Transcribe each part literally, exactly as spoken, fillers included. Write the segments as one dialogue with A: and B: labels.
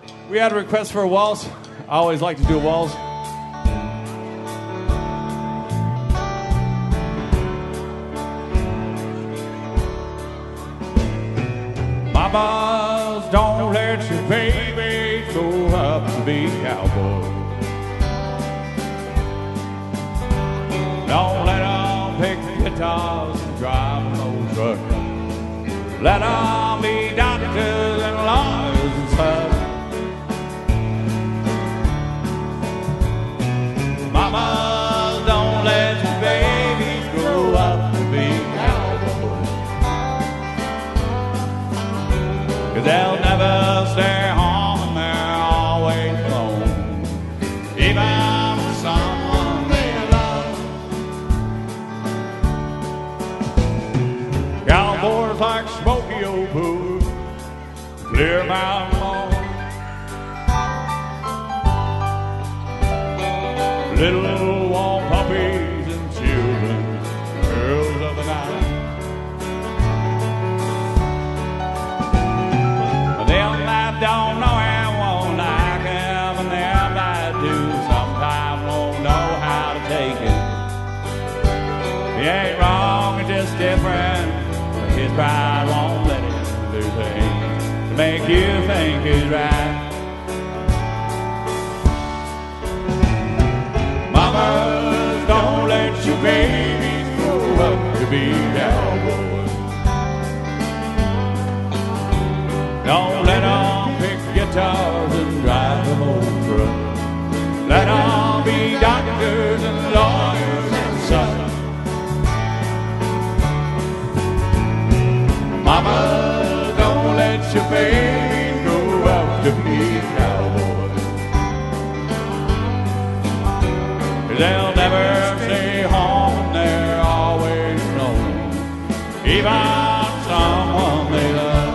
A: We had a request for a waltz. I always like to do a waltz. Mamas, don't let your babies grow up to be cowboys. Don't let them pick guitars and drive an old truck. Let them be doctors and lawyers and stuff. Mama, don't let your babies grow up to be cowboys. 'Cause they'll never stay home and they're always alone. Even someone they love. Cowboys like Smoky Old Pool, Clear Mountain Lawn. Little warm puppies and children, girls of the night. Them that don't know him won't like him, and them that do sometimes won't know how to take it. He ain't wrong, it's just different. His pride won't let him do things to make you think he's right. Mamas, don't let your babies grow up to be cowboys. Don't let them pick guitars and drive them old trucks. Let them be doctors and lawyers and such. Mama, don't let your babies grow up to be cowboys. 'Cause they'll never stay home, they're always alone. Even someone they love.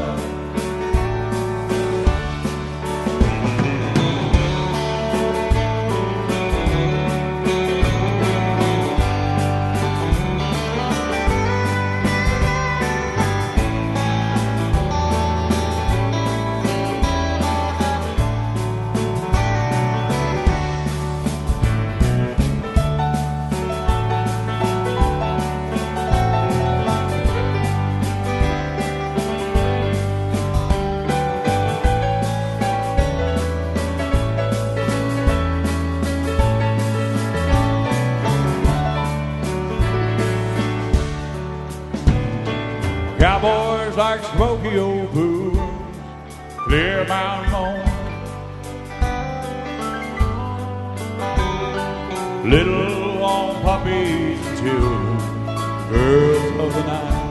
A: Cowboys like Smoky Old Pool, Clear Mountain Lawn. Little warm puppies and children, girls of the night.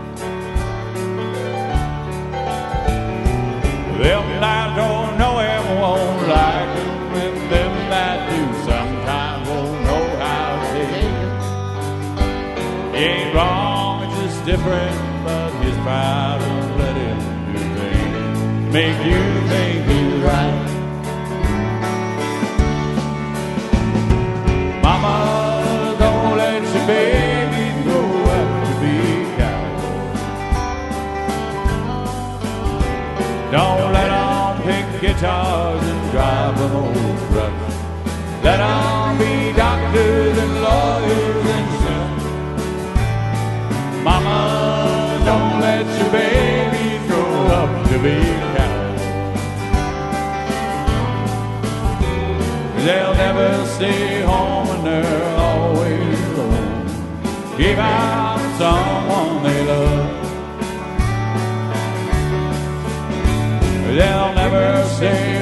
A: Them that don't know him won't like him, and them that do sometimes won't know how to take him. He ain't wrong, it's just different. But his pride won't let him do things make you think he's right. Mama, don't let your babies grow up to be cowboys. Don't let them pick guitars and drive them old trucks. Let them be doctors and lawyers and such. Mama, don't let your babies grow up to be cowboys. They'll never stay home and they're always alone. Give out someone they love. They'll never stay